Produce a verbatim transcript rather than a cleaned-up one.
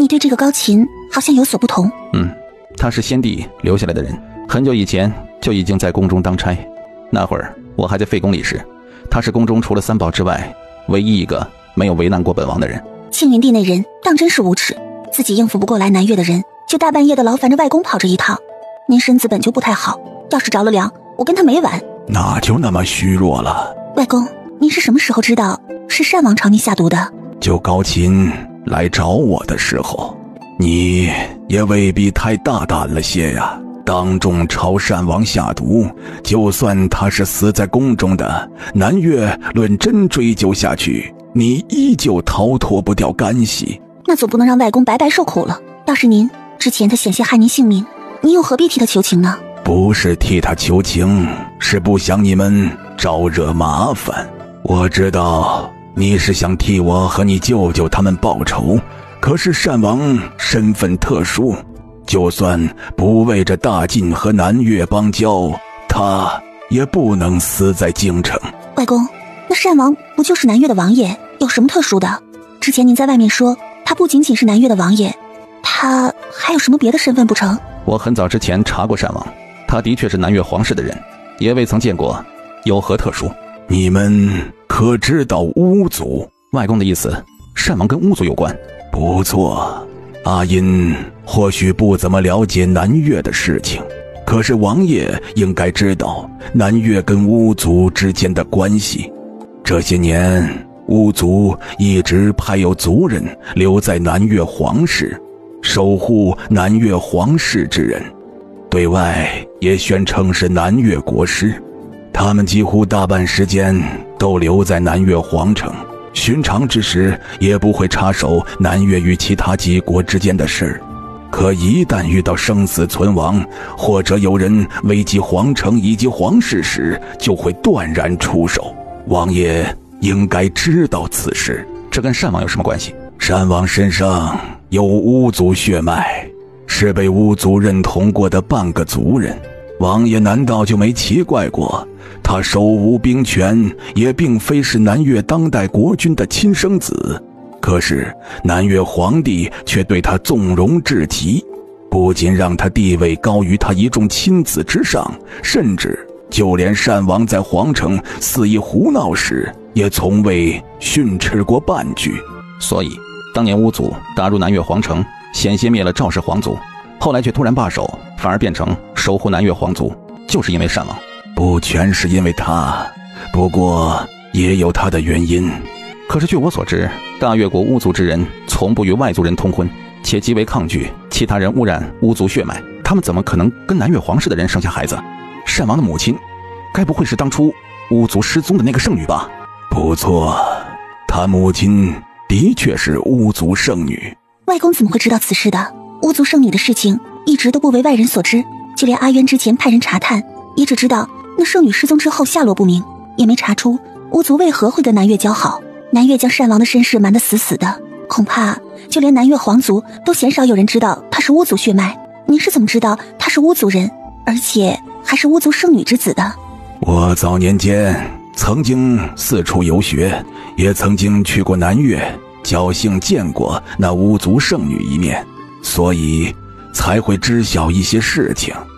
你对这个高琴好像有所不同。 嗯，他是先帝留下来的人，很久以前就已经在宫中当差。那会儿我还在废宫里时，他是宫中除了三宝之外唯一一个没有为难过本王的人。 庆云帝那人当真是无耻，自己应付不过来南越的人，就大半夜的劳烦着外公跑这一趟。您身子本就不太好，要是着了凉，我跟他没完。 那就那么虚弱了。 外公，您是什么时候知道是单王朝您下毒的？ 就高琴来找我的时候，你也未必太大胆了些呀，当众朝单王下毒，就算他是死在宫中的，南越论真追究下去，你依旧逃脱不掉干系。 那总不能让外公白白受苦了。要是您之前他险些害您性命，您又何必替他求情呢？ 不是替他求情，是不想你们招惹麻烦。我知道你是想替我和你舅舅他们报仇，可是单王身份特殊，就算不为这大晋和南越邦交，他也不能死在京城。 外公，那单王不就是南越的王爷，有什么特殊的？之前您在外面说他不仅仅是南越的王爷，他还有什么别的身份不成？ 我很早之前查过单王，他的确是南越皇室的人，也未曾见过有何特殊。 你们可知道巫族？ 外公的意思，单王跟巫族有关。 不错，阿音或许不怎么了解南越的事情，可是王爷应该知道南越跟巫族之间的关系。这些年，巫族一直派有族人留在南越皇室，守护南越皇室之人，对外也宣称是南越国师。他们几乎大半时间都留在南越皇城，寻常之时也不会插手南越与其他几国之间的事儿。可一旦遇到生死存亡，或者有人危及皇城以及皇室时，就会断然出手。王爷应该知道此事。 这跟单王有什么关系？ 单王身上有巫族血脉，是被巫族认同过的半个族人。王爷难道就没奇怪过，他手无兵权，也并非是南越当代国君的亲生子，可是南越皇帝却对他纵容至极，不仅让他地位高于他一众亲子之上，甚至就连单王在皇城肆意胡闹时，也从未训斥过半句。 所以当年巫族打入南越皇城，险些灭了赵氏皇族，后来却突然罢手，反而变成守护南越皇族，就是因为单王。 不全是因为他，不过也有他的原因。 可是据我所知，大越国巫族之人从不与外族人通婚，且极为抗拒其他人污染巫族血脉，他们怎么可能跟南越皇室的人生下孩子？单王的母亲该不会是当初巫族失踪的那个圣女吧？ 不错，他母亲的确是巫族圣女。 外公怎么会知道此事的？巫族圣女的事情一直都不为外人所知，就连阿渊之前派人查探，也只知道那圣女失踪之后下落不明，也没查出巫族为何会跟南越交好。南越将单王的身世瞒得死死的，恐怕就连南越皇族都鲜少有人知道他是巫族血脉。您是怎么知道他是巫族人，而且还是巫族圣女之子的？ 我早年间曾经四处游学，也曾经去过南越，侥幸见过那巫族圣女一面，所以才会知晓一些事情。